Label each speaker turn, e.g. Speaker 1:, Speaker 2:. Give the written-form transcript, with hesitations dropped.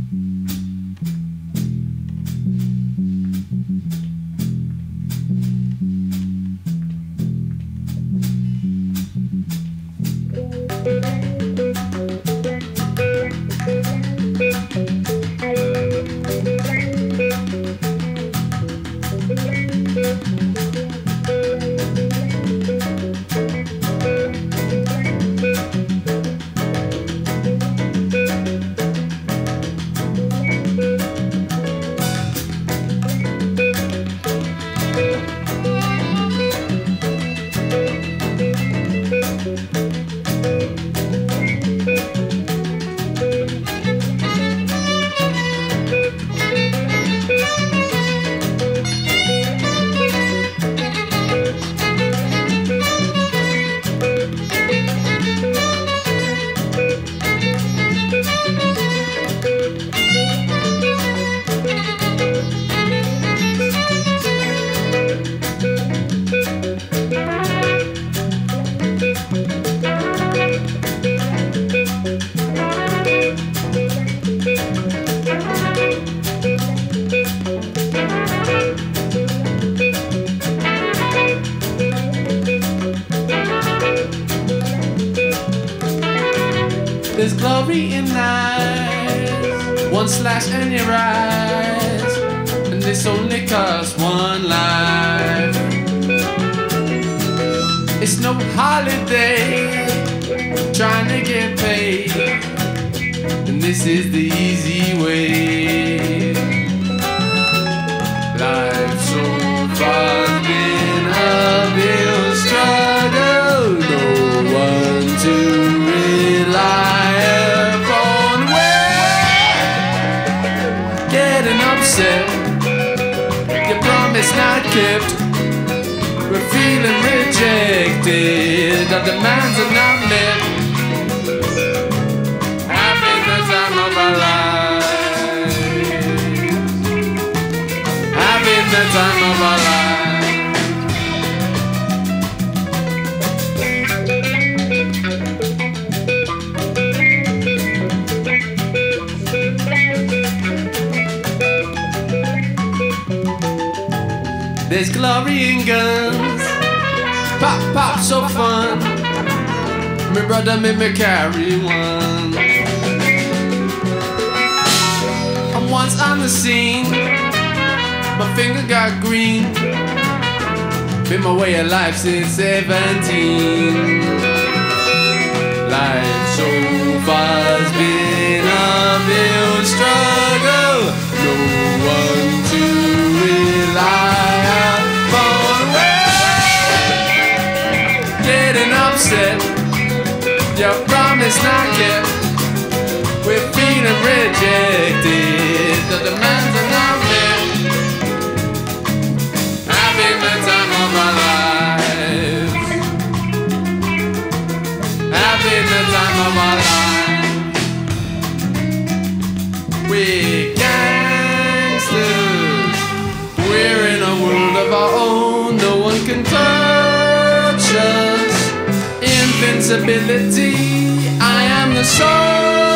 Speaker 1: There's glory in eyes, one slash in your eyes, and this only costs one life. It's no holiday, trying to get paid, and this is the easy way. Life's so far been a real struggle, no one to rely upon. We're getting upset, your promise not kept. We're feeling rejected, our demands are not met. Having the time of our lives, having the time of our lives. There's glory in guns, pop, pop, so fun. My brother made me carry one. I'm once on the scene, my finger got green. Been my way of life since 17. Life so far's been a real struggle, no one to rely upon. Getting upset, your promise not kept. We're feeling rejected, the demands are not met. Having the time of our lives, having the time of our lives. We're gangsters, we're in a world of our own, no one can touch us. Invincibility, I am the soul.